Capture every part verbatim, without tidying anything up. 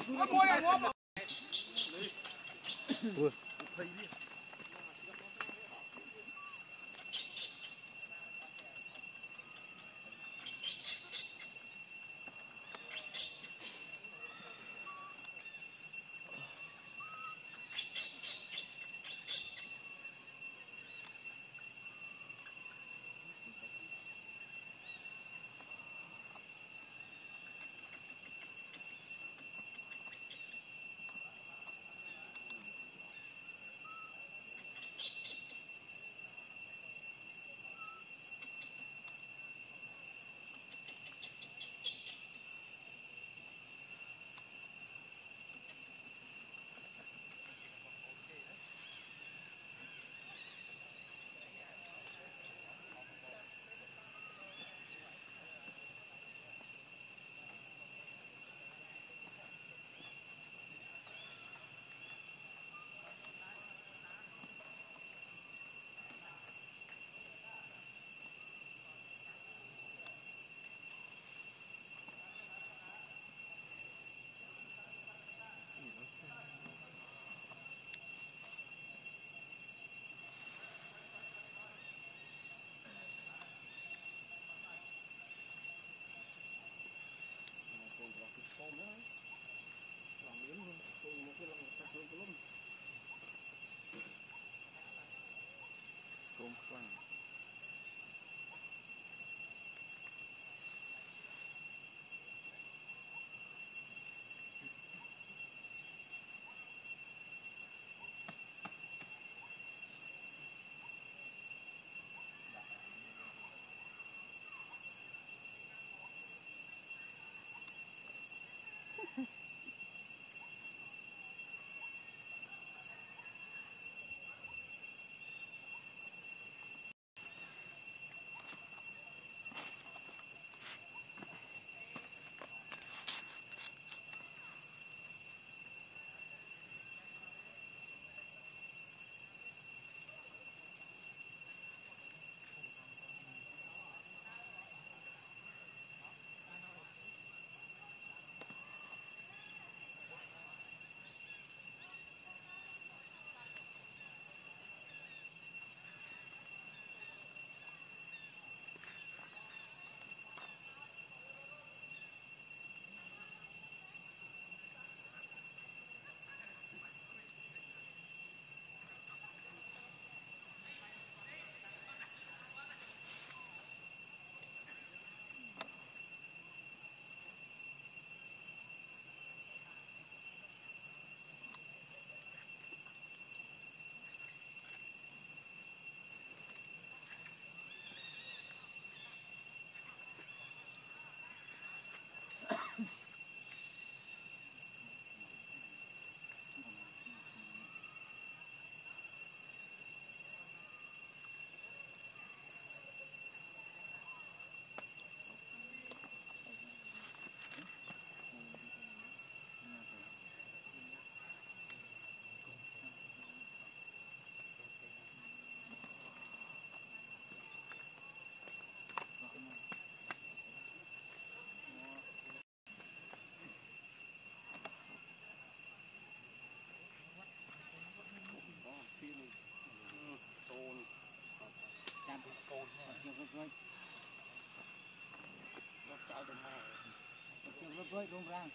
với rung rang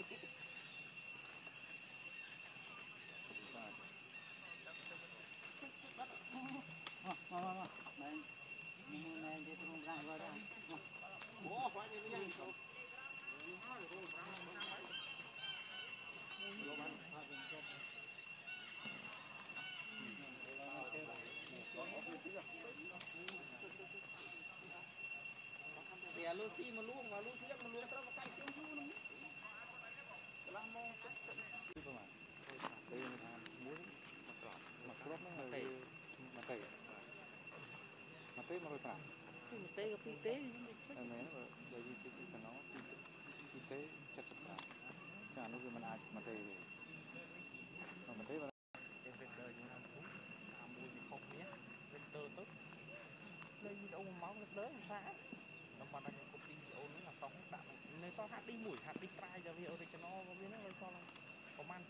ya lu sih meluang, malu siap meluang terus makan cium cium. Telah mau itu mah. Đây là muối mặt crop nó là mặt tây. Mặt tây mà rồi phải. Mặt tây có phi tế. Cái này nó bởi vì cái cái nó phi tế chặt sập cả. Chả nó cứ mình ăn mặt tây. Còn mặt tây vào cái vết đời chúng ta cũng làm mùi không biết vết đời tốt. Đây như ông máu vết đời sao? Mà đang có tin ôn nó là xong đạn này sao hạt đi mũi hạt đi trai giờ vì ở đây cho nó có biết nó hơi so lắm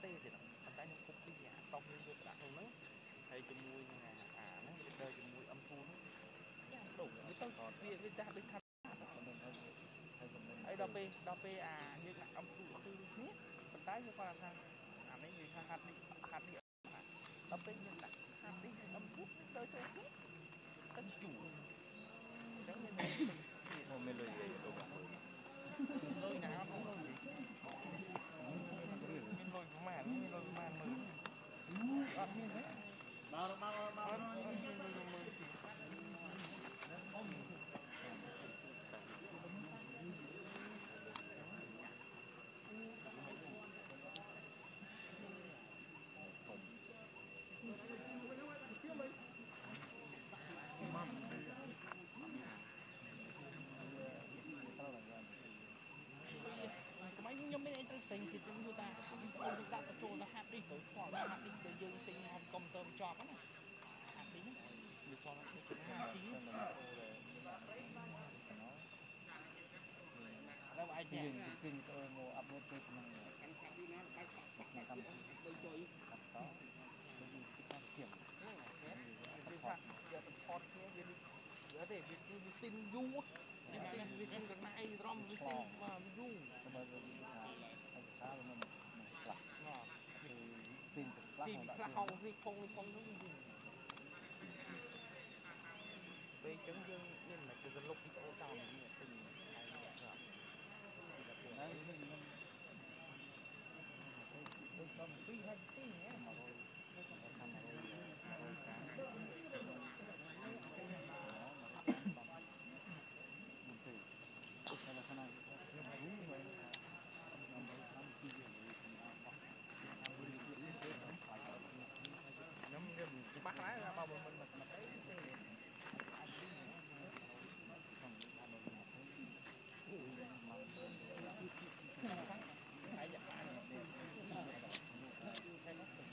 ទេទៀតតែខ្ញុំពុកពីអាតោះខ្ញុំយកដាក់ក្នុងហ្នឹងហើយជាមួយនឹងអាហ្នឹងវាទៅជាមួយអំធូរហ្នឹងយ៉ាងដុំវាទៅវាវាចាស់ដូចថាហើយដល់ពេលដល់ពេលអាយើងដាក់អំធូរអំធូរដូចគ្នាប៉ុន្តែយើងគាត់ថាអានេះវាថាហាត់នេះហាត់នេះដល់ពេលយើងដាក់ហាត់នេះអំធូរទៅចូលគ្នាទៅជួអញ្ចឹងមានមានលុយយាយទៅបាទលុយណាអត់លុយមានលុយប្រមាណមានលុយប្រមាណមើលអត់មានទេបើបើបើអត់មានលុយមើលខ្ញុំមានអីទៅទិញទៀតខ្ញុំយល់ថាខ្ញុំដាក់ទៅចូលទៅហាត់នេះទៅស្គាល់ហាត់នេះទៅយើងទិញហមកុំទៅចប់ណាហាត់នេះវាស្គាល់នេះគឺហាត់ជីแล้วไอ้เนี่ยจริงๆตัวโมอัพโหลดไปมันกันขับอยู่นะไปปักปักปักไปจอยครับก็มันมีที่การเกี่ยมนี่เนี่ยคือถ้าเดี๋ยวจะพอดเนี่ยเดี๋ยวเดี๋ยวเดี๋ยวคือวิซินยูวิซินวิซินกับนายรอมวิซินมายูทำไมเราดูช้าไอ้ช้ามันมันหลักเนาะคือตีนตีนพระเขาที่คงที่คงนู้นไปจังยังนี่มันจะลบที่โต๊ะเจ้าเนี่ยตีนđấy mình mình mình cầm phi hay tí nhé mà rồi nó không có tham mà rồi rồi cá mình thử hay là cái này nó phải đúng rồi nó mới làm chi gì nhóm cái bắt lái ra bao mình mình mình thấy Hãy subscribe cho kênh Ghiền Mì Gõ để không bỏ lỡ những video hấp dẫn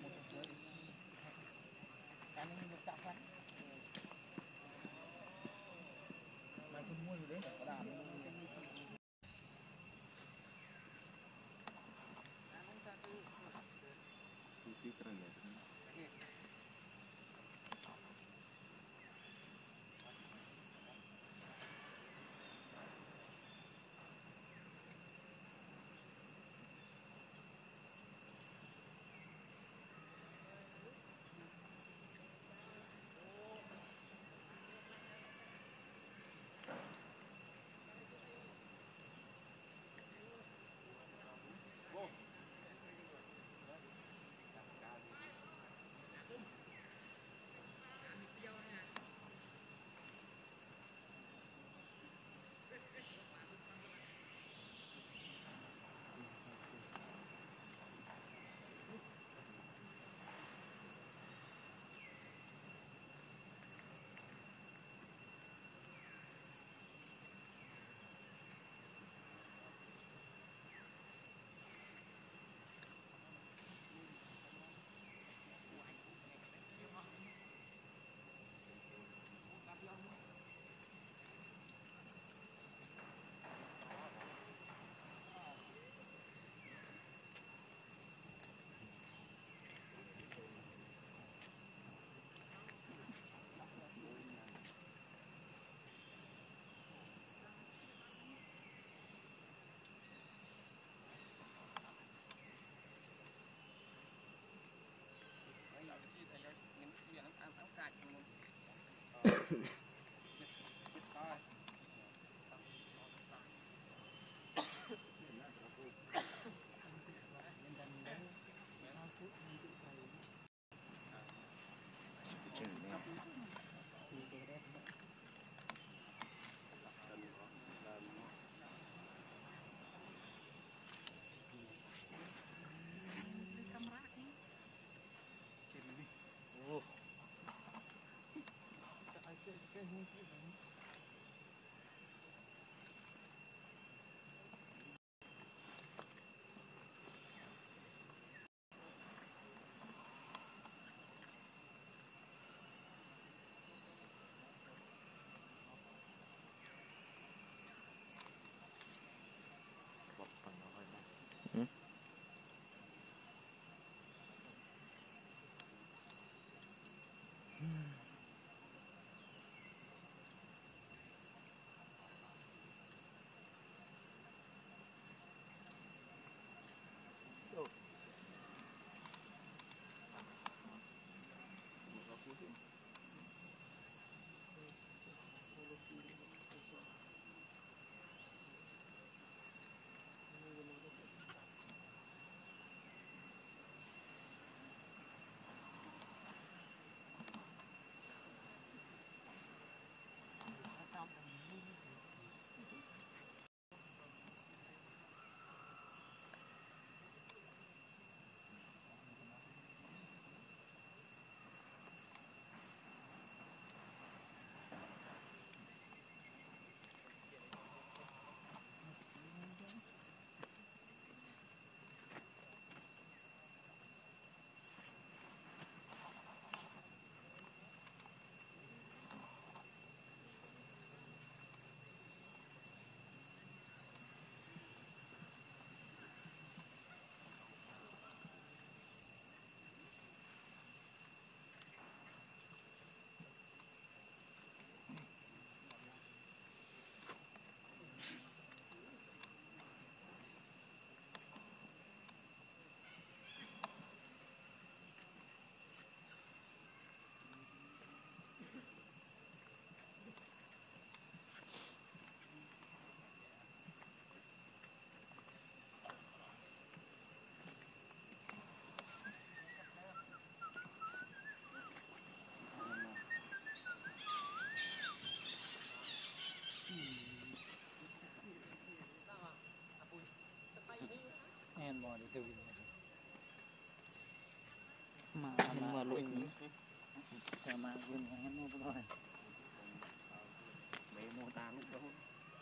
mà mà lụiแต่มาเรื่องงั้นนู่นไปเลยเบโมตาลูกแล้ว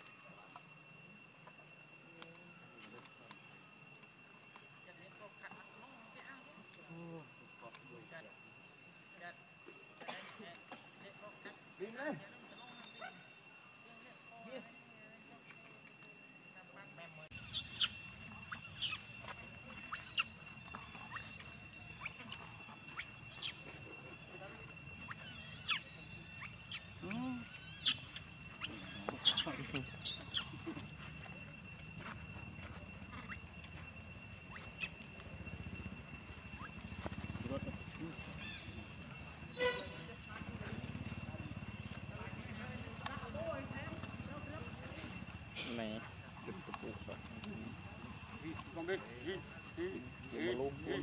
บินเลยnày chụp chụp chụp con đi đi đi đi luôn đi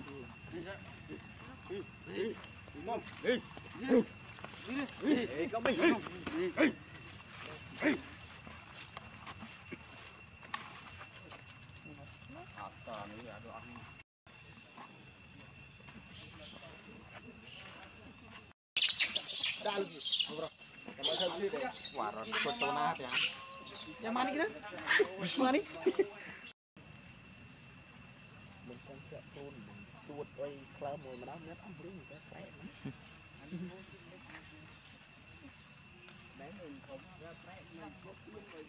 mom đi đi đi đi con đi đi hạt sà nữa à đồ ăn đan bro kalau saya beli deh waras foto nat ya yang mana kita mana ni mình không sợ tôn mình suốt ơi khlam rồi mà đám nhất ăn bún cái phải đấy mình không ra phải mình có luôn rồi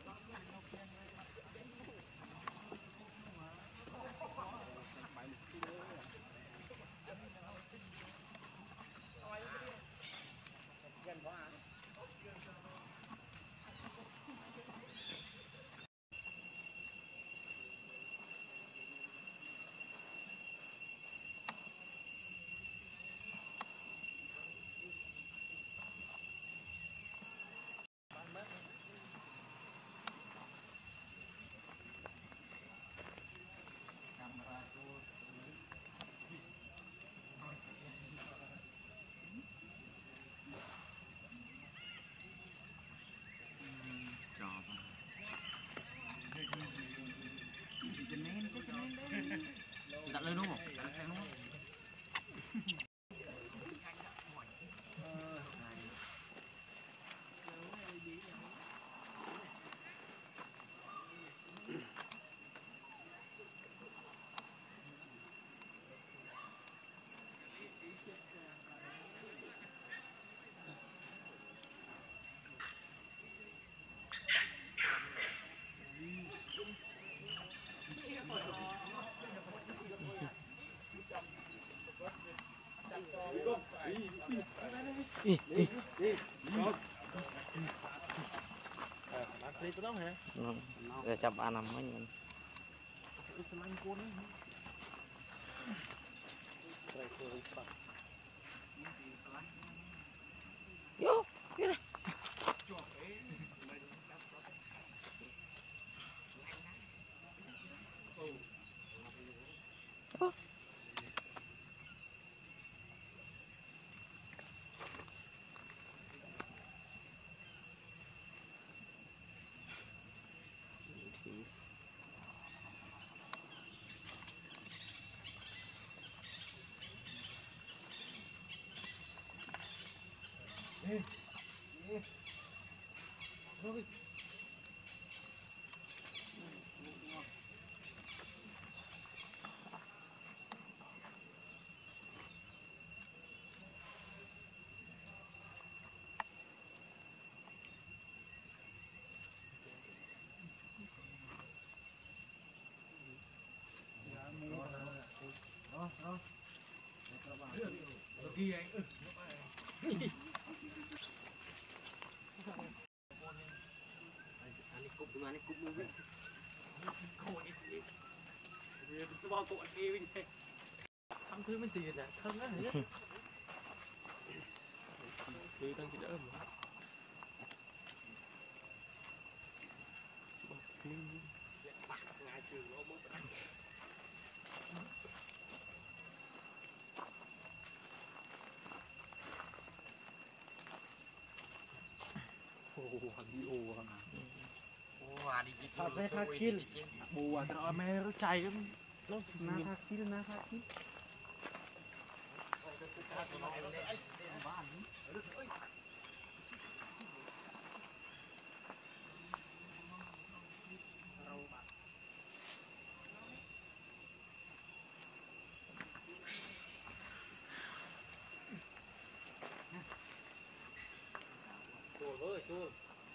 đặt lên đúng không? Đặt lên đúng không? Để chập ăn nằm mấy mình vô vô đây oh. Ê, ê, rồi. Đó, đó. Rồi kia anh. Anh cục mà anh cục luôn. Khổ đi. Vì tôi bao cột kia bên này. Thăm thứ mấy tiền à, thân á hả? Thứ đang chỉ đỡ mà. Ngay trường nó bớt. Ồ, đi ồ hả? Ồ, đi sao thế khác kill. Bùa tao mẹ nó chạy lắm. na kaki na kaki Ôi chua.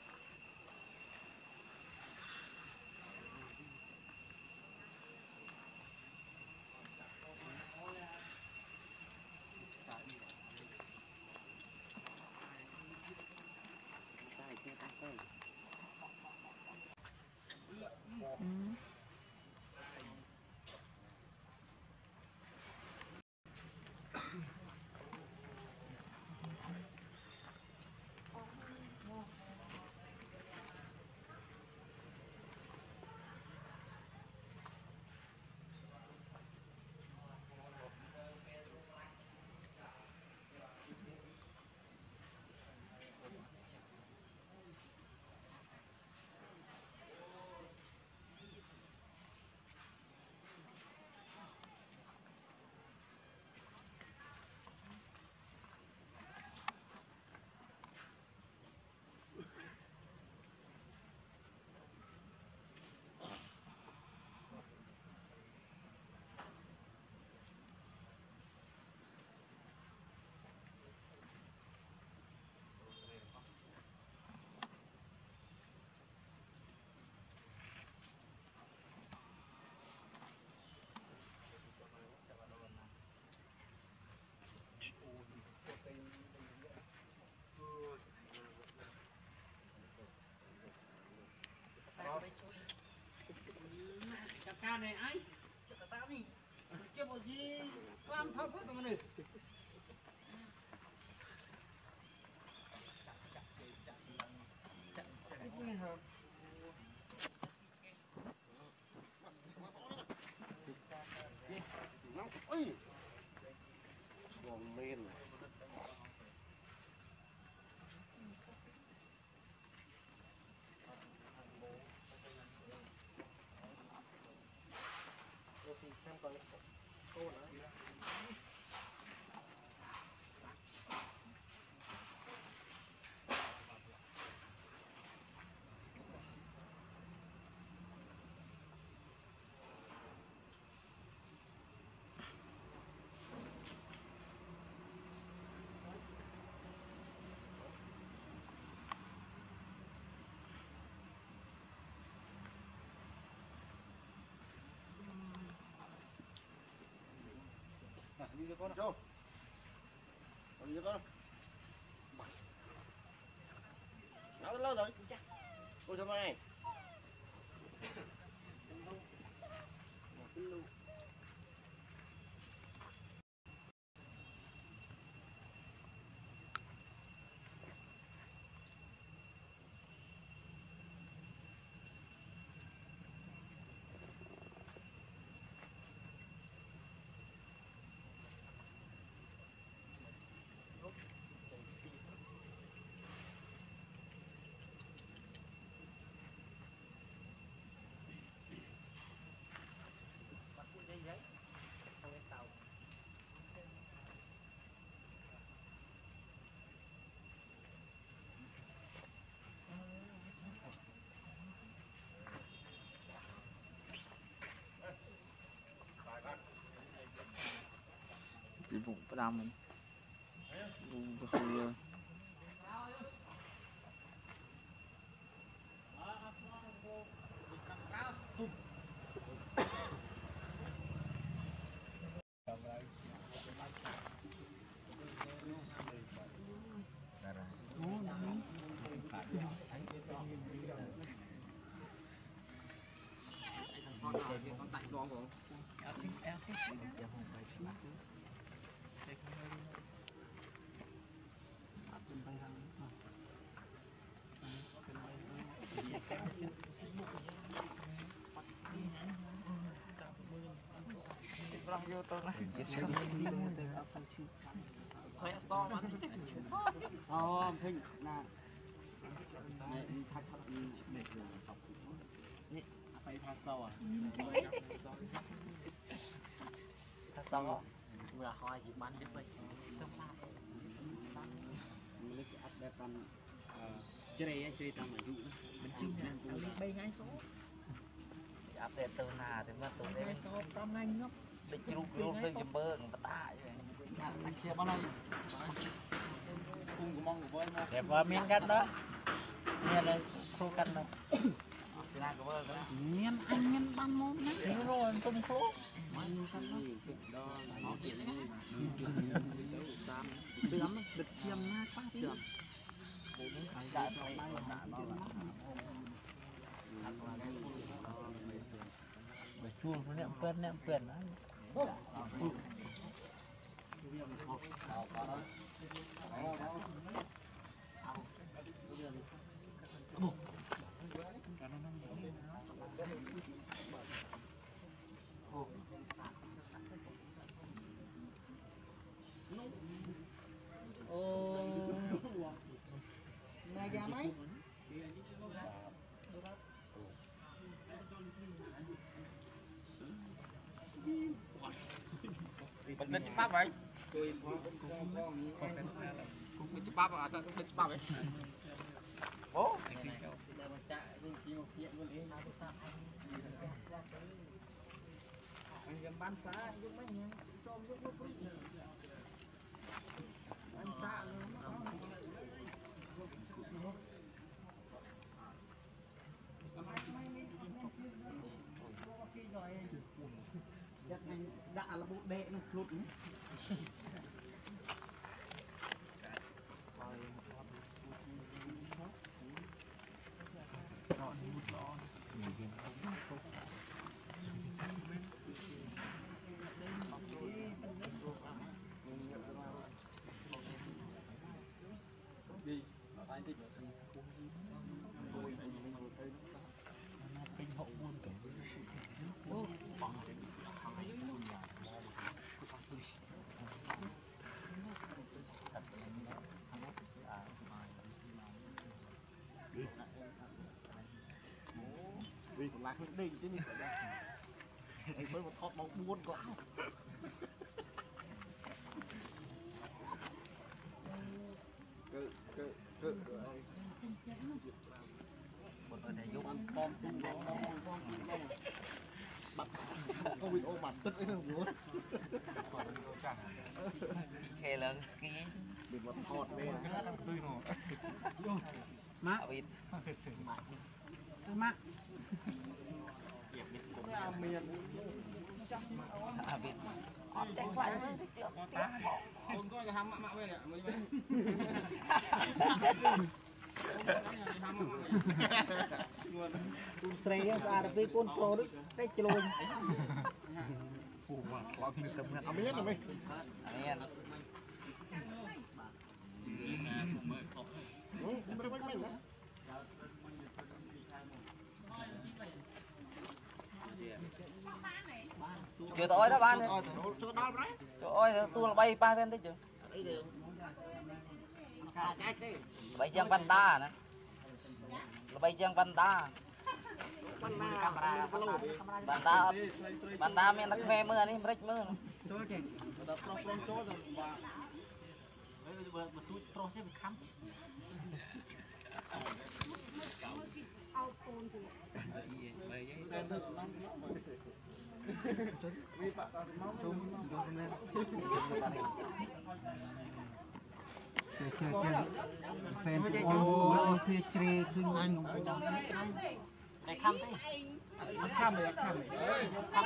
Ca này ai? Chết tao đi. Chết một gì? Làm thao phớt tao này. Ôi. Còn men. Đi cho con. Châu. Đi cho con. Nó lâu rồi. Cô cho mày. Đi vùng bắt đam mình vùng không Con tạnh con của vô tôi này khỏe so mà so phình nè này thắt thắt này phải thắt sâu à ถ้าซ้อเมื่อหอยอยู่บ้านยึดไปต้องลาบมันเลยอัดแบบกันเจริญเจริญตามอายุมันจึงนั่นตัวไปไงซ้ออัปเดตตัวหน้าถึงว่าตัวนี้ซ้อพร้อมไงเนาะไปจุกรูปเรื่องจะเบิ้งปะตาอยู่อันเชียบอะไรกุ้งก็มองอยู่บนนะเดี๋ยวว่าเมียนกันเนาะเมียนเลยครูกันเนาะที่นั่นก็เบิ้งกันเมียนอันเมียนบ้านมองนะยูโรนตุ้มครูมันกันเนาะดอนเอาเกียรตินี่ตามเตือนมันดึกเทียมหน้าป้าเตือนได้ไปได้หาเราละไปจูนเนี่ยเพื่อนเนี่ยเพื่อนนะโอ้นายยาไหมมันเป็นปั๊บไหมมันจะปั๊บอ่ะจะเป็นปั๊บไหมโอ้ยังบ้านซ้ายยังไม่ยังจอมยุกยุกบ้านซ้ายđã là bộ đệ nó lụt đi tinh hậu luôn cả vì còn lạc đi chứ nhỉ anh mới một thọt bóng buôn có cự cự cự một người thầy giúp con con tung bóng bóng bóng bóng bắt con bị ôm mặt tức ấy không muốn khe lớn ski bị một thọt về tươi nổ má vịt má à vịt chạy lại với cái trường con có ham mạ mạ về nè mới về con sấy ra được với con pro đấy cái chlôi à miên rồi mày miên chưa tối đó bạn trời ơi tôi là bay ba bên đấy chứ bay giang panda nè là bay giang panda panda panda miền Bắc mê mưa đi rách mưa chơi chơi chơi fan ôi chơi chơi khinh anh để khăm thế khăm để khăm để khăm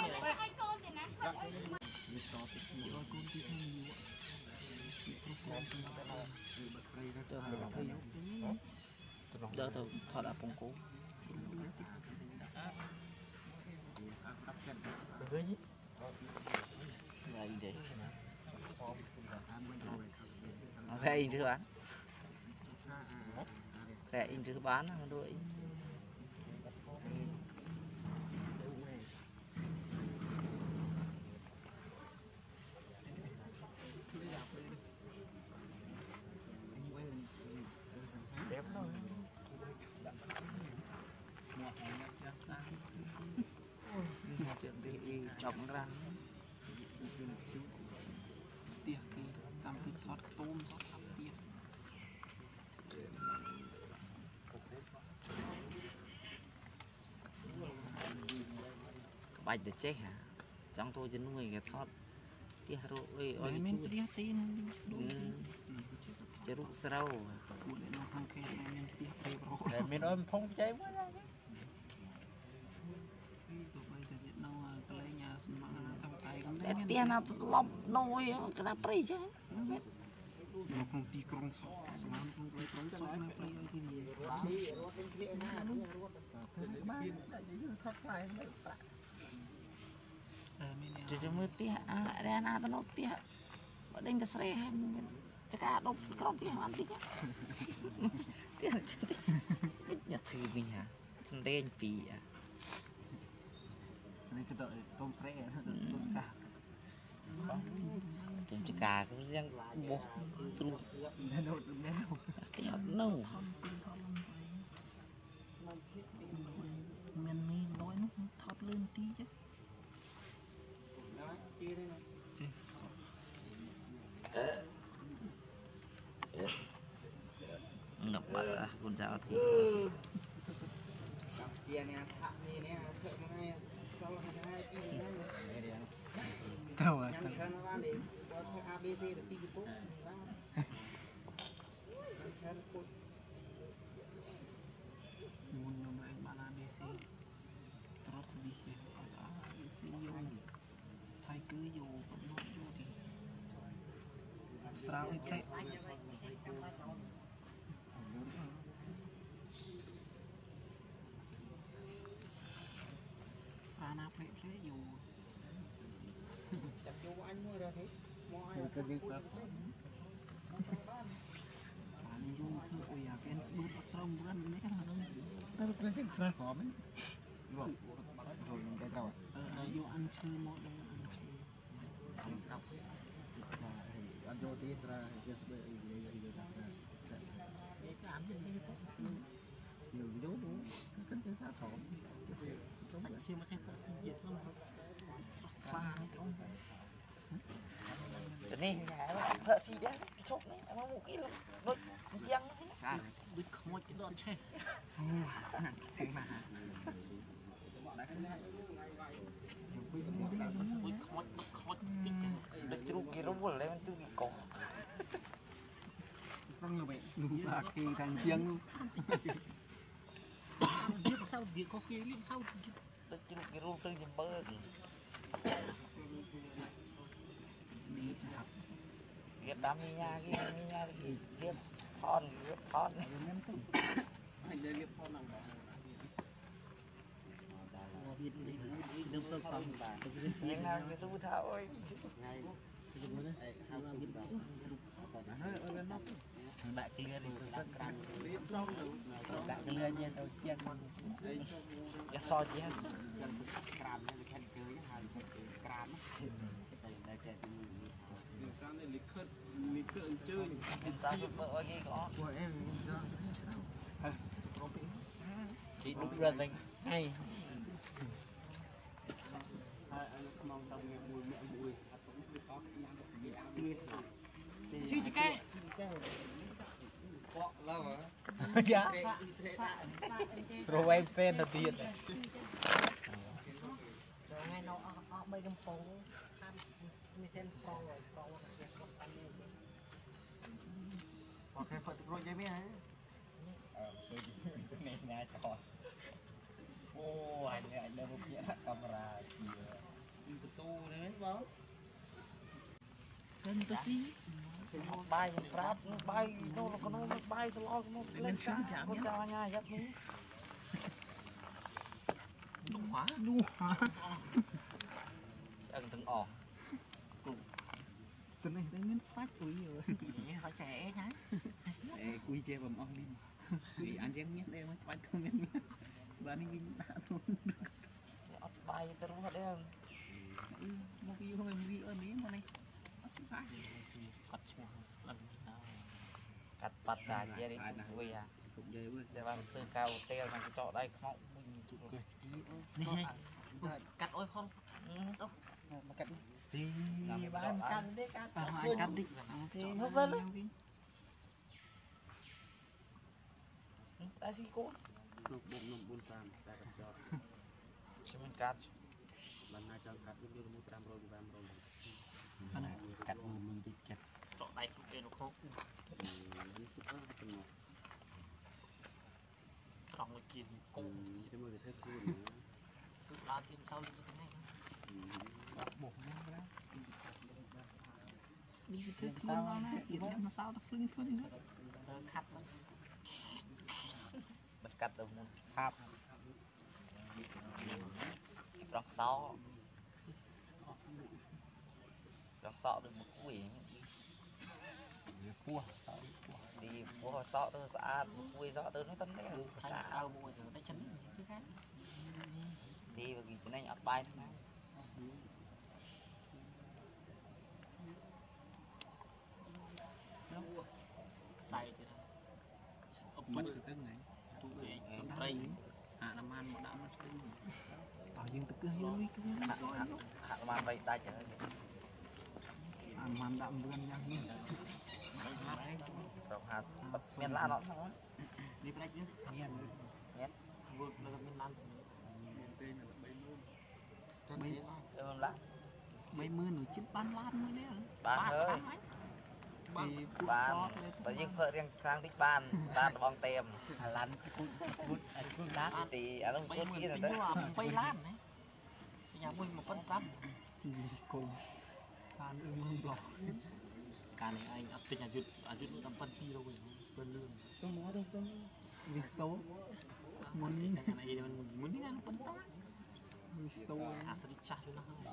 để giờ tôi thọ đã phong cố đây đi cái in chưa bán cái in chưa bán nó đuổi đẹp thôi chuyện đi trọng răng เตียกีตามคือทอดต้มทอดตับเตียบายเด็ดเจ๊ฮะจังตัวจะนุ่ยแกทอดเตี้ยรู้เอ้ยเดี๋ยวมันเตียตีนดูจะรู้เศร้ากูเลยน้องห้องแค่มันเตียไปรอแต่เมนอ้อมทงใจมั้งตัวไปแต่เราก็เลยยาสมังนะทำไตกันได้แต่เตี้ยน่ะลบน้อยกระดับปรีใช่เราคงตีกรงสองสมังคงไปกรงสองนะไปที่นี่เออไม่เนี่ยจะมือเตี้ยอ่ะเรียนอาตโนเตี้ยเด้งจะเสร็จจะกระดบกรอบเตี้ยมันเตี้ยเตี้ยอย่าถือมีฮะสันเดนปีอ่ะนี่ก็เดยต้มเสร็จต้มกาจนจะกาก็ยังบกตรุแน่นอนแน่นอนเตี้ยนู่มันมีน้อยนุ๊กทอดลื่นตีจ้ะ ngập bờ con dao thì chia nè thạ nè nè thợ này sau này cái này เท่าอ่ะ nhắn chân nó van để có a b c được đi cái tốt nhắn chân cột มุนยมแรงบาลาเบซีตรอสบิเซอาเบซีโยไทยคืออยู่กับน้องอยู่ที่สาวไอ้เป๊ะสานาเป๊ะเป๊ะอยู่ chặt vô anh mua rồi thế mua ai ก็ดีครับผ่านอยู่คือโอ้ยอยากเป็นมือตรงเพื่อนไม่กันเลยนั่นเป็นกระสอบไหมบอกโดนไปต่อเอออายุอันชื่อหมดเลยอันชื่ออันโยตีตราเยอะเลยเลยเลยเลยอยู่ดูดูก็เป็นกระสอบสักชื่อมาใช่ตัวสีเยส้มฟ้าให้ตรง cho nên thợ gì đấy chốt này nó một cái đôi chăng ดึกขโมยกินโดนใช่แพงมาดึกขโมยดึกขโมยติ๊ก được chú kia nó buồn lấyมันchú kia cổ ต้องอยู่ไปดูปากคือทางเชียงเรียบเศร้าเดียวเขาเกลียบเศร้า được chú kia nó tư nhìn bơ นี่ครับ riết đám mi nha kia mi nha kia riết thon riết thon anh đây liệp con nào đó เรียนเรียนเริ่มต้นความ nhưng nào cái chú thảo ơi ngày dùng nữa đấy hai ba liệp đó hơi ở bên nóc đại kia thì đặt càng liệp trong đại cái lươn nha tôi chiên đây cho so chiên gần càm này khen chơi hai càm đây đây kẹt liệp trong này liệp khơi liệp khơi chơi ta giúp vợ gì có của em chỉ đúng rồi mình hay mong tao nghe mùi mẹ mùi có ชื่อจะแก้ có lâu hả dạ rồi em fan là tiền ให้เราเอาเอาใบกำปองทำมีเส้นปองเลยปองอันนี้พอแค่คนตะโกนใจไหมฮะ này nhà trò ô anh anh lên một cái camera cái tu đấy bó เป็นตัวซี bay prap bay nó nó nó bay slow nó lên cả con chào nha dắt mí ลูกขวาลูกขวา ăn từng ỏ ตัวนี้ได้เงินซักปุ๋ยอยู่ như sao trẻ nhá để quy chế bầm ong đi quy ăn chén miết đây mới bánh không miết miết và đi vinh đã luôn bay từ lúc đấy một cái hôm mình đi ở đấy mà này nó sẽ sai cắt chua lần cắt bát đá chia đi vui à cũng dễ vui để làm từ cao teo làm cái chỗ đây không mình chụp này cắt ôi không đâu mà cắt thì bạn cắt đi cắt cắt đi thì nó vẫn đã xí cô nộp bụng nộp bụng tam tại gặp cho cho mình cắt lần này cho cắt giúp đưa một trăm rồi ba rồi cắt mình đi chặt chọn tay cũng để nó khô trong cái kia cùng cái mười cái thép tự làm thêm sau như thế này bột nó đi cái thứ nó nè thì nó sao nó phun phun nữa cắt xong mình cắt được một hộp rong sọ rong sọ được một quỷ cua thì cua sọ tôi xã một quỷ sọ tôi nó tấn đấy thành sau bộ thì tay chân thứ khác thì bởi vì thế này ăn bay xài thì ốc mất sự tương này tụ dễ tây hạ làm ăn một đám nó tương bảo dương tự cứ hơi cứ hạ làm ăn vậy ta chở ăn man đạm vươn nhang đi rồi hà miền la nó thôi đi plek chứ miền miền vượt là miền Nam mấy lá mấy mươi nửa chín ban lan mới đấy ban ơi ban và những phở riêng sang thích ban ban bong tem lan cút cút cút lá thì ở trong cút kia là tới quay lan đấy nhà mình một con trăm cùng ban ưng mông đỏ cả này anh ở tỉnh nhà duyệt ở duyệt nuôi tầm phân phi đâu rồi phân lương tôi nói đây tôi visto muốn đi cái này mình muốn đi ăn phân tao visto à sao đi chặt luôn nó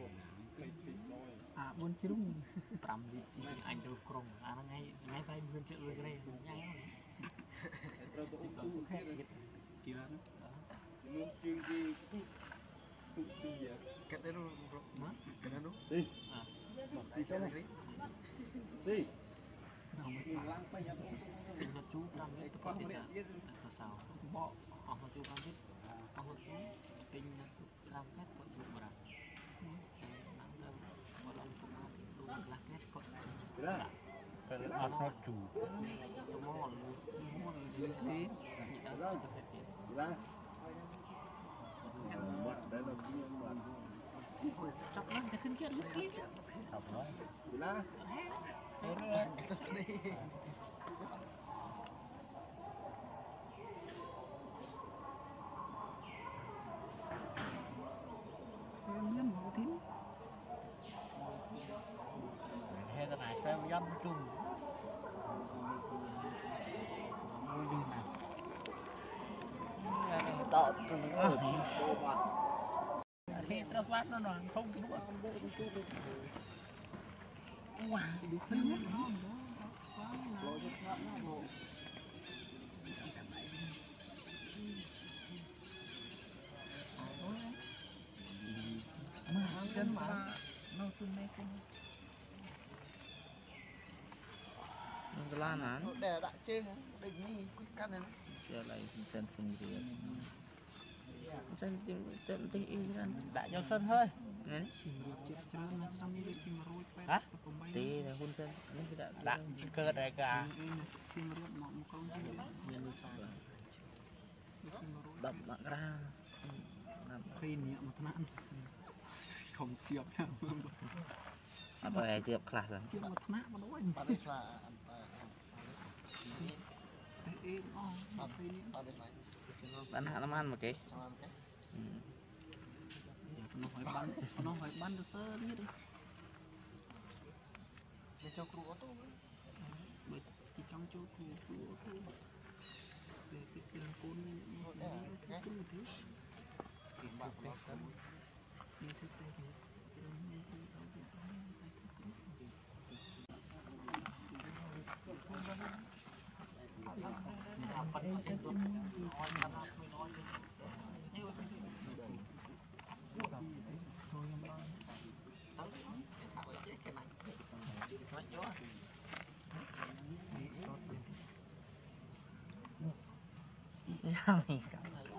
à bốn chứ đúng pram đi chỉ anh đâu krong à nó ngay ngay tay vươn chợ lưới cái này nhanh cắt đấy luôn cắt đấy luôn đi đi cho này đi tình là chú pram biết có tiền là là sao bỏ họ chú pram biết họ tình là sao kết có chú mà họ sao chủ chọc lên cái thân kia nó xí học nói cái này phải dăm chung đọ từ khi ta phát nó nó không cái đúng wow đi xuống nó chân mà nó từ này con nó lan hả để đại trên đỉnh đi quyết căn này giờ lại sân sinh gì sân tận tí đại cho sân thôi hả tí là hôn sân đã cơ đại cả đậm nặng ra khi niệm một nạn không chịu nào rồi chịu khạc rồi chịu một nạn mà đúng bạn hạ làm ăn một cái nó phải bắn nó phải bắn được sơ đi đi để cho cua ô tô bởi chỉ trong chỗ cua cua ô tô để cái tiền côn này cái cái thứ tiền bạc nó sớm như thế này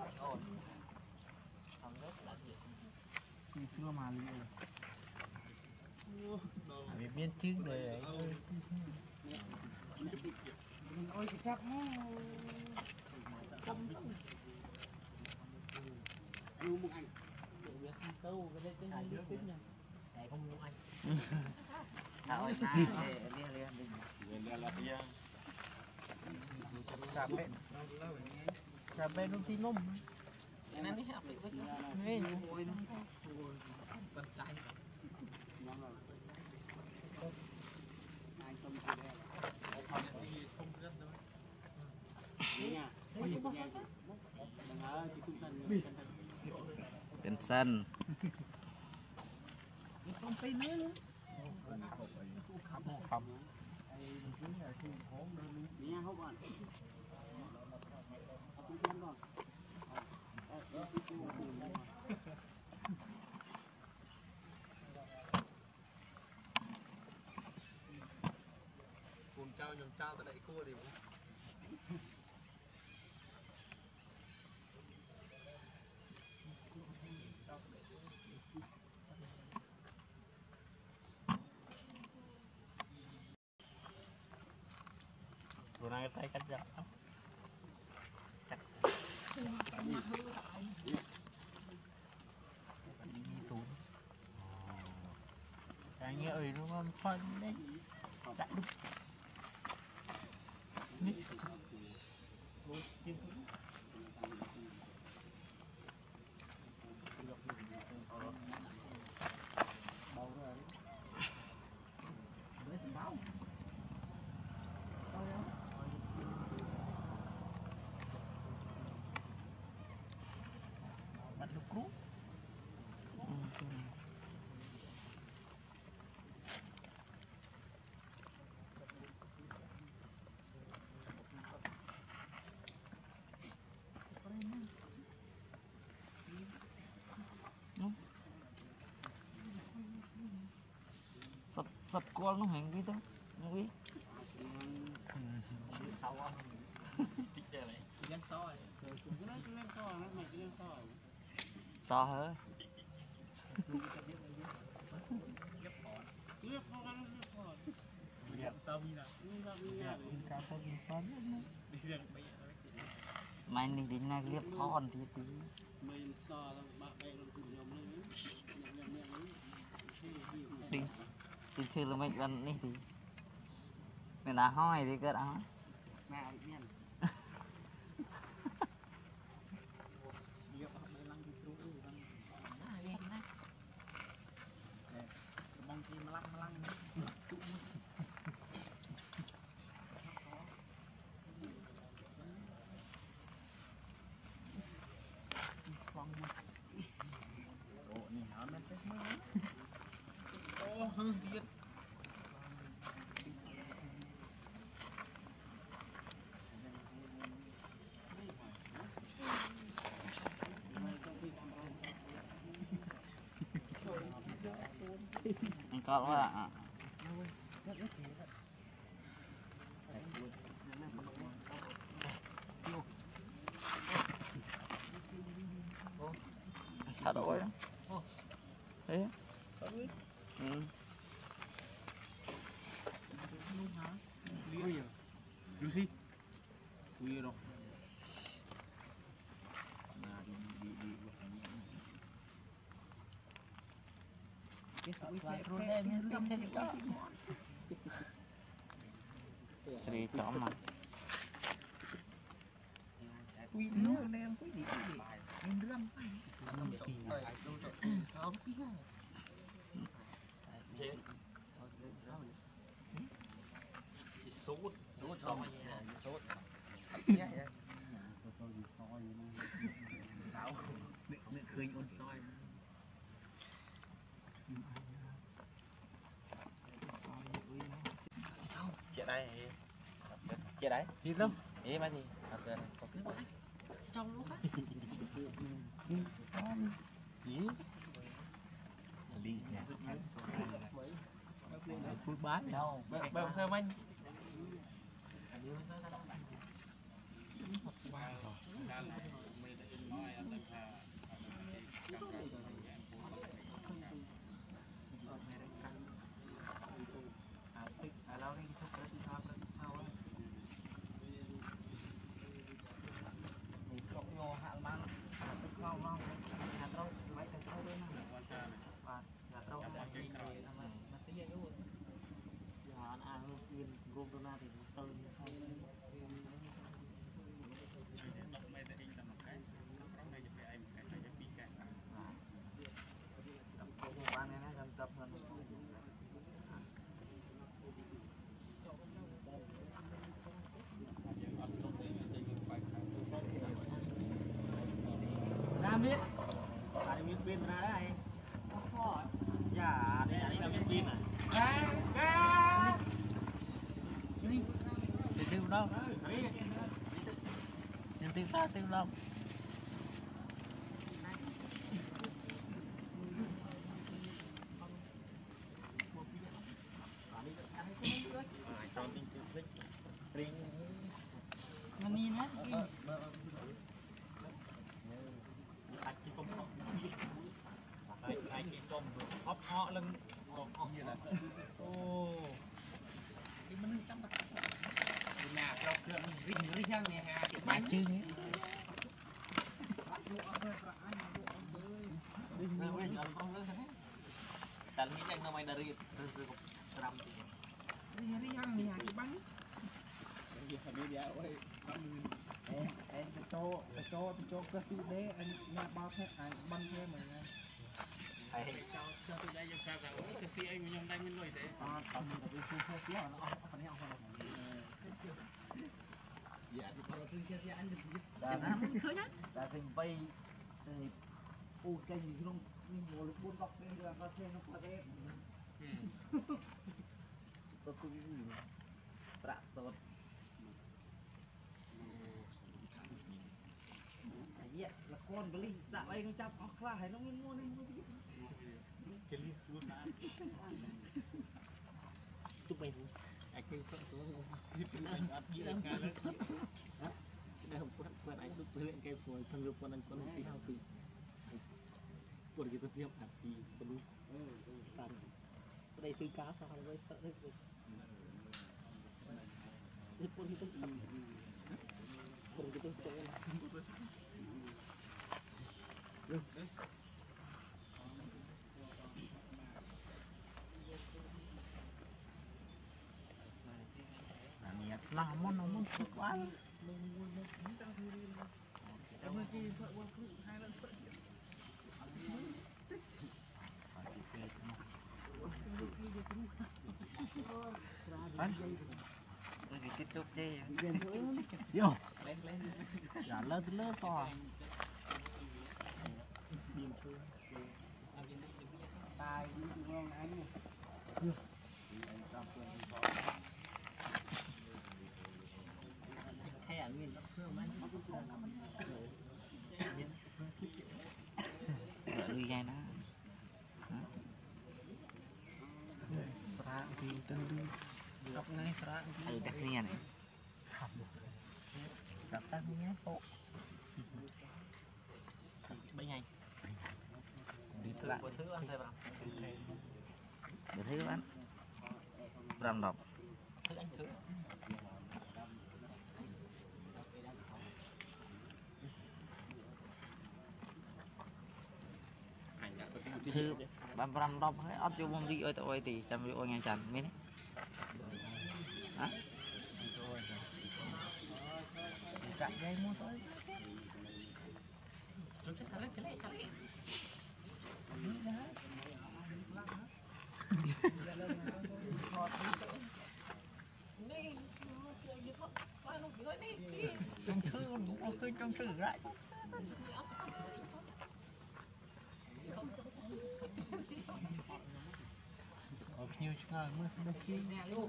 xưa mà Vì biên chứ đời ấy ôi cái chắc nó anh uống một anh câu cái đấy cái gì tiếp nha này không uống anh ôi ta lia lia lia lia là lia cà phê cà phê nó xí nôm cái này hấp được với nghe ôi nó con trai Cần sân cùng trao nhầm trao tại đây cua đi rồi nay tay cắt dạo cắt đi xuống anh nghe ơi đúng không phân đấy đã đúng bắt được cú sập sập con nó hành vi thôi quý sao hả mày đi đến này liệp con thì tí đi đi chơi là mấy bạn đi thì người ta hỏi thì cơ đó nào miền bông chi mà lăng mà lăng ô hư tiệt anh có quá ạ thả đổi đó thế ừ. Lucy Lucy đâu Sri chọn mà quy nó đem quý gì quý gì em lâm sốt sốt sốt sao mẹ mẹ khơi ôn soi chị đây chị đấy đi đâu ý mà gì trong lúc đi nè phút bán đâu bao sơ anh đâu nhưng tiếng ta tiếng đâu nó mi nát ai chị xong rồi ốc họ lưng còn ốc như là ô đi mình chăm bắt nào sau kia mình rinh rinh răng này hà chị mà chứ tận nghĩ rằng mày dari từ từ ram rinh rinh răng này hà chị bắn em em cho cho cho cái thứ đấy anh nhà bao thế anh bắn thế mà thầy cho cho tôi đây cho sao cả cái xe anh mình đang mình lôi thế à tầm là cái thứ thứ nó nó phần nhau không dạ thì có thứ xe anh được đã mình khơi nhá đã thành vây thì u cây gì không nhưng mà lúc buôn bọc đây là có thêm nó có đấy tôi tôi trả sốt dạ là con với dạo anh chăm óc là hay nó mua nên mua chơi liên luôn mà chúc mày anh kêu con số anh ăn gì ăn cả đấy đây không quen quen anh lúc luyện cái phổi thằng lúc con anh con tí nào thì còn cái tiếp hạt thì còn đúng tàn đây tư cá sao không với sợ đấy cái con cái gì còn cái tôi nhiệt lắm nó muốn cực quá tôi chỉ tiếp tục chơi vô giả lơ lơ to tài đi ngon anh hay ở miền Bắc phương anh đi gai nó sra thì tên đi đọc ngay sra thì ừ đặc biệt này đọc tắt nhé phụ mấy ngày đi lại buổi thứ ăn xe vào để thấy các bạn làm đọc thứ anh thứ thư bạn làm đọc hết ấp vô mông đi ơi tụi thì chăm vô nghe chành mấy đấy hả cạn dây mua tới chúng sẽ thằng lấy cái lấy trong thư nó khơi trong thư lại nhiều ngờ mưa đây khi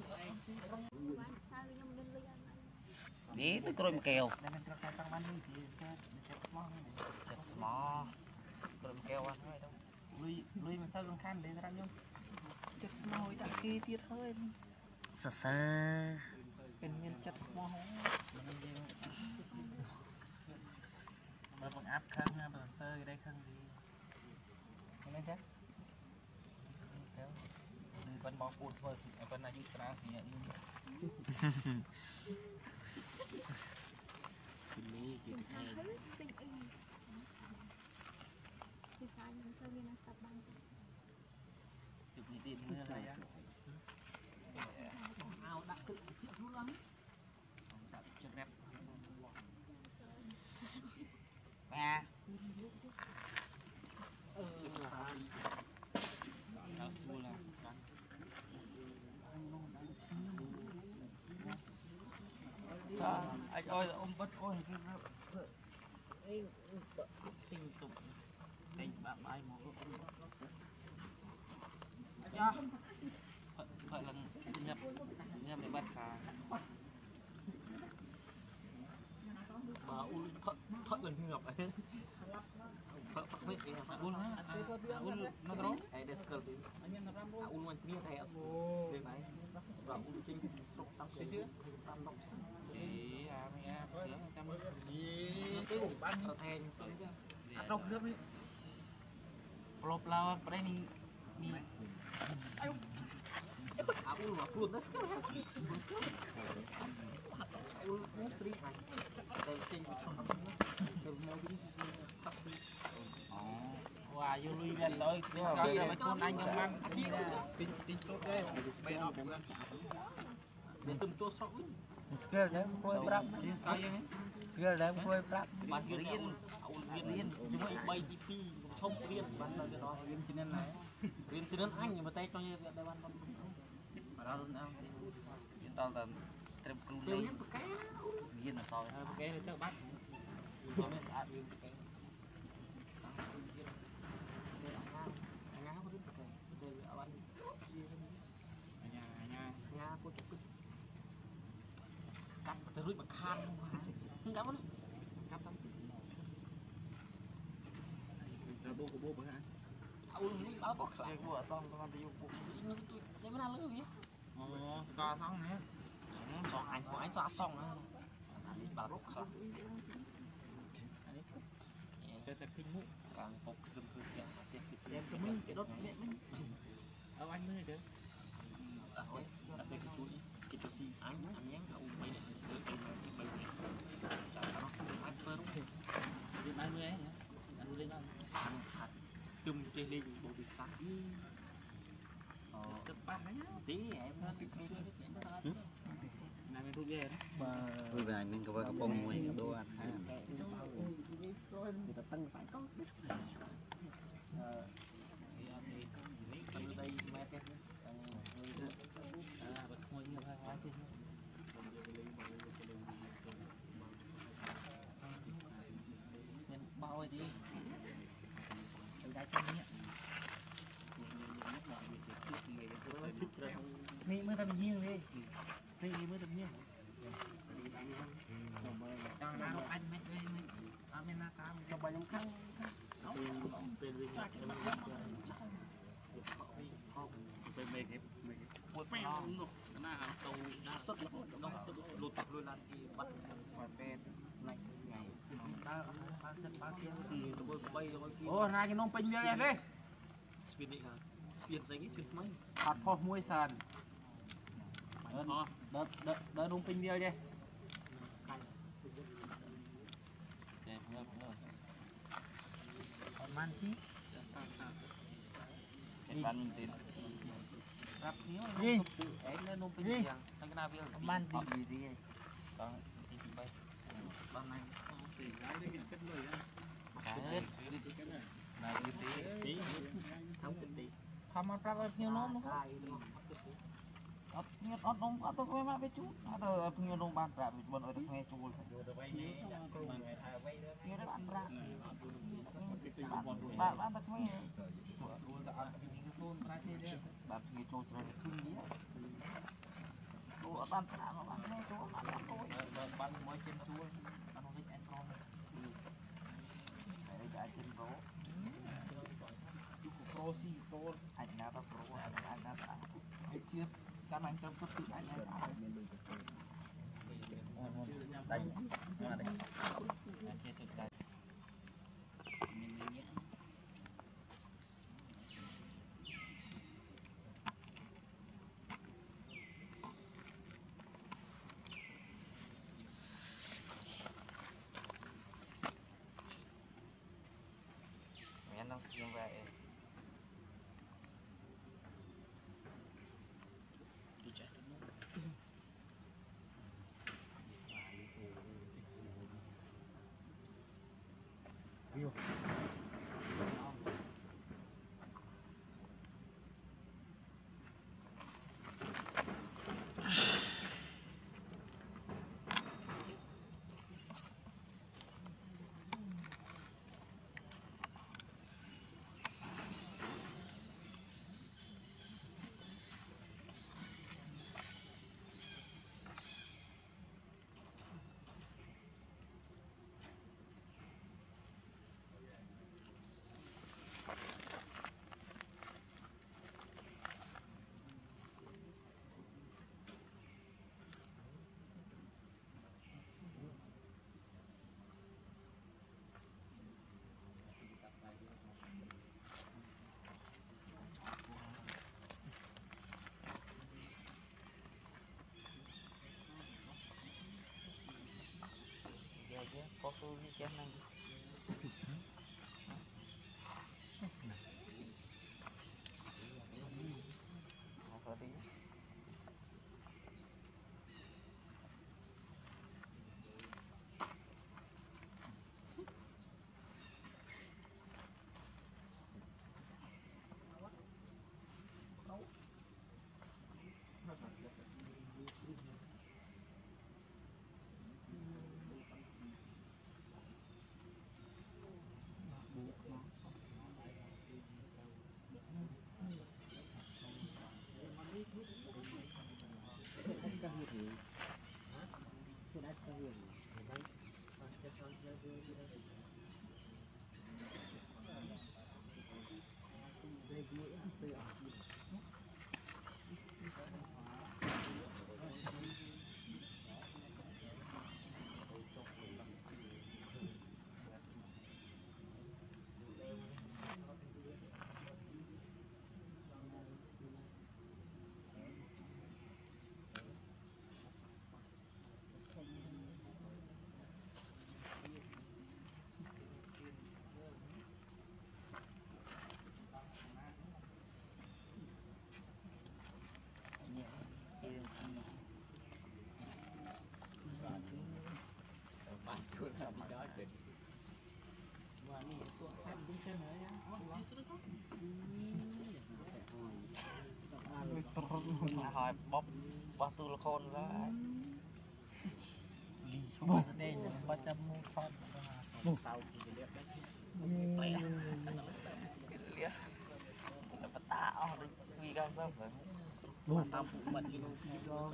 đấy tôi coi kèo dan yang terkait tangan ini di chat semua ini chết small coi kèo anh thôi đâu lui lui mình sao dùng khăn để ra nhung chất mồi đã kia tiết hơi sơ sơ bên miền chất mồi mà bằng áp khăn ha bằng sơ đây khăn gì cái này chắc con bó cuộn thôi con này giúp ra thì nhận chụp nhị tiền mưa này á ao đặt tự luôn lắm đặt chân rep ba đó xua là anh ơi ông bất ôi tình tục tình bạn ai mà phải là nhập nhập để bắt khá bán tao thay tôi chứ đâu nước đi lốp lao đây đi đi à u mà cuốn nó sao u u sri này tôi chơi trong nó tôi mua cái và vô lui lên tới sao với con anh ông ăn tin tin tốt đấy bay nó để từng chỗ sọ skill đấy tôi prap đi sai nhá skill đấy tôi prap bạn riêng riêng riêng chúng mày bay đi pi không riêng bạn nói cái đó riêng cho nên này riêng cho nên anh nhưng mà tay cho như vậy đây bạn bạn mà đâu nào hiện tại là trem cừu riêng lên cái riêng là sao cái này các bác nó mới sạch riêng cái cắt từ rưỡi bậc khang không cắt nữa cắt tao tao bố của bố bữa hả tao uống báo có lại vừa xong các bạn tiêu bụng cái bên nào lưỡi vậy ồ scar xong nè xong anh xong anh xóa xong nữa bảo lúc khờ tao tao khinh mũ càng bốc rừng rừng kẹt kẹt kẹt em cho mình đốt nhẹ mình ở anh mới được đặt cái chuối cái chuối gì anh anh nhé ông mấy này cái cái cái mấy này chả nó xưa hai phơ đúng không đi mai mươi ấy nhá anh lên ăn ăn hạt chung trên ly bộ bị cắt ờ chất bát đấy tí em nó cái cái cái nó ta này mình thu về đó vui vẻ mình có cái bông mùi cái đồ ăn ha người ta tăng phải có đây mai cái à bật ngồi như hai hóa chứ nên bao ấy đi từ đây cho nhé mi mới tầm nhiên đi mi mới tầm nhiên cho nó đâu anh mấy cái mi ở bên na cam cho bao nhiêu khăn tên riêng về mấy cái mấy cái một mẹ nó nó hàng tàu đa sức nó lụt tập lùi lan thì bắt phải về lạnh ngày ta ta chân ba thiên thì nó bơi bay rồi kia ô hai cái nông pin như em đi xuyên đi hả xuyên giấy cái xuyên mấy hạt phô muối sàn đỡ đỡ đỡ nông pin đi đi man chi ban mình tiền rap nhiều gì em lên nông pin gì thằng cái nào biết man gì gì gì đó thì bay ban này tiền đấy đấy cái chất lời đó hết này cái tí tí không kinh tí sama prap nhiều nông đúng không ọt nhiều ọt nông ọt tôi quay mà với chú ở nhiều nông ban prap mình vẫn ở tập nghe chú nhiều đấy bạn prap bạn bạn tập nghe bạn nghe chú rồi thương gì chú bạn prap mà bạn nghe chú bạn bạn tôi ban mới trên chuối ban không thích ăn con đây là trên phố chú pro si pro anh nào ta pro anh anh ta anh chưa các anh trong cấp anh anh đây mà đây mẹ nó xiên về có số đi chén này nó đi hỏi bóp bóp từ con ra đi xuống đây là bắt chăm con sau thì liệt đấy liệt là bắt tạo vì cao sâm phải luôn tao phụ mật cái nó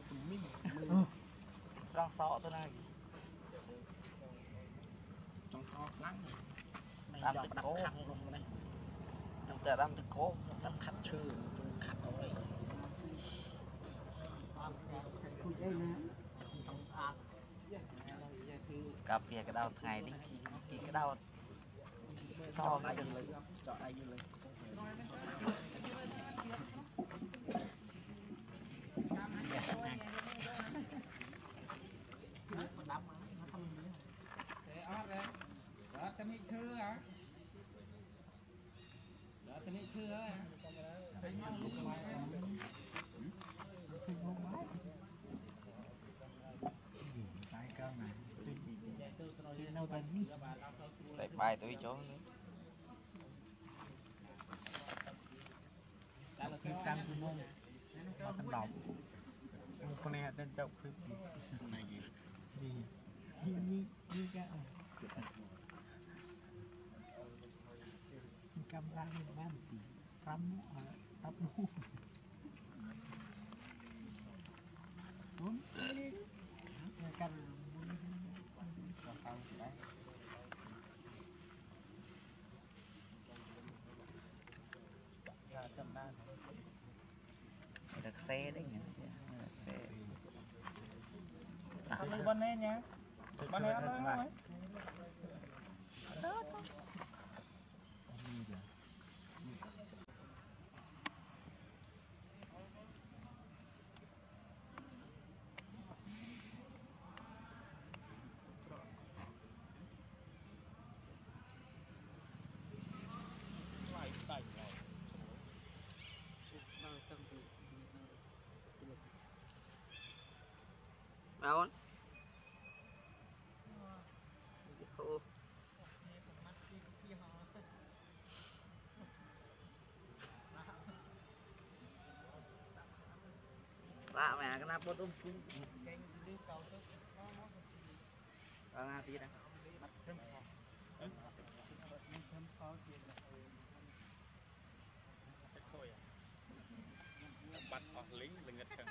răng sọ tôi này răng sọ lắm làm tự cố làm tự làm tự cố làm khát chư khát rồi cà phê cái đào ngày đi cái đào so với đường lấy chọn ai như lấy đó cái này chưa hả đó cái này chưa hả lại bài tôi chỗ nữa cam của mông mà cân đỏ con này tên trọng này gì gì gì gì cả cam ra như ba tỷ cam tóc mũ bốn cam được xe đấy nhỉ xe ăn đi bên đây nha bên đây ăn thôi Đâu lạ mẹ cái nắp bút tôm cú à tí đây bắt ở lính là ngất chân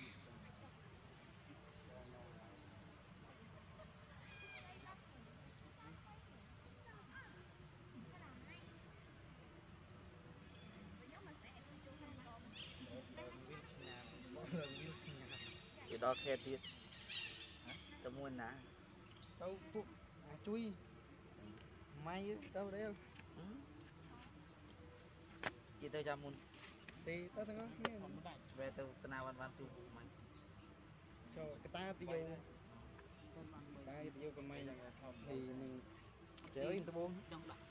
cái đó khe tiết tao muốn ná tao phụ chui may tao đấy chị tao cho muốn thì tao thằng về tao tao nào văn văn tu mày cho cái ta thì vô ta hay tiêu còn mày thì mình chơi in tao bông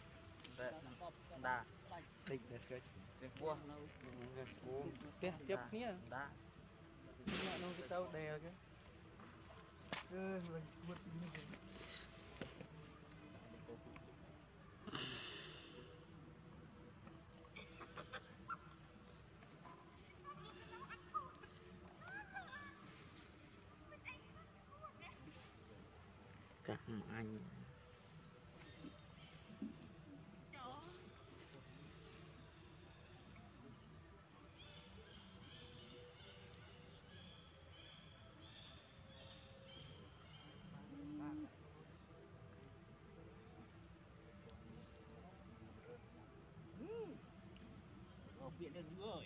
đá định để chơi để cua bông tiếp tiếp nhé đá nhẹ nó cái tao đè cái ơ mình một cả anh viện được rồi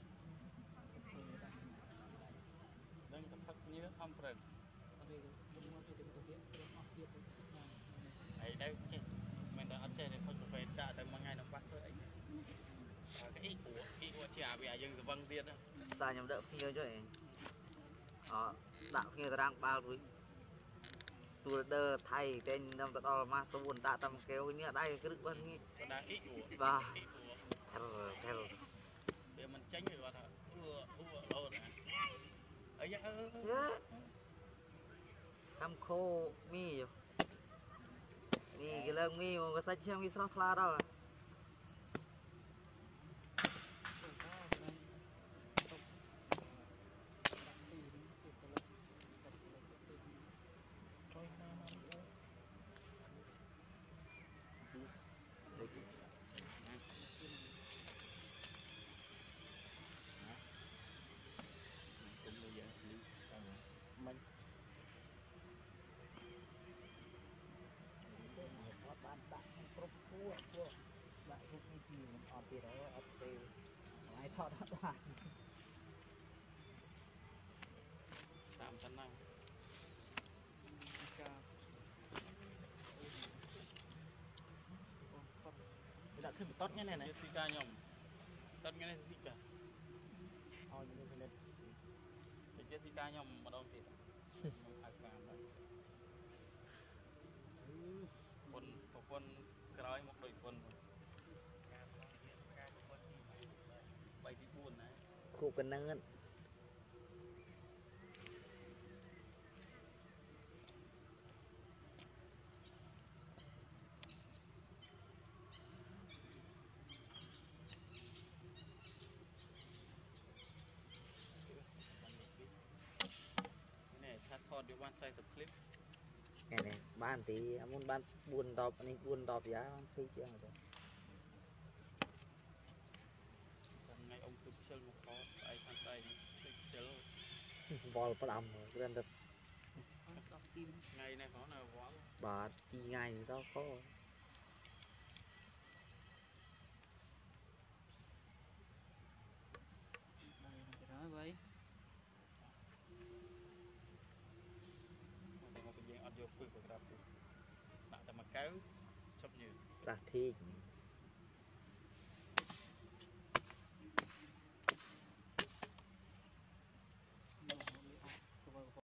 đang tập thật như không phải ấy đây chứ mình đã ăn chơi này không phải đã từng mang ngày nó bắt thôi ấy cái ít của ít của chả bị ai dừng từ văng tiền á sao nhầm đỡ nhiều chứ ấy ờ đạo kia đang bao rồi tôi đơ thay tên năm tật đó mà số buồn đã tầm kéo như ở đây cứ được bên nghe đang ít của và ít của theo theo để mình tránh được vào thằng ưa ưa lâu này ấy da cam khô mi mi cái lưng mi mà có sách xem mi sót la đâu là tạm thân năng đã thêm tốt nghe này này Jessica nhom tất cái này Jessica thôi như thế này Jessica nhom mà đâu thìคนคนกร้อยมุกโดยคนใบที่พูดนะ khu cần năng ấy này chat thọt điều one size clip này này ban tí muốn ban buồn đọc anh buồn đọc giá thấy chưa rồi ngày ông pixel một khó ai tham tay pixel bò có đầm rồi cái ngày này khó nào quá bà đi ngày thì đó có rồi vậy một cái dạng audio của cái đặt đặt mà kéo chấp như strategy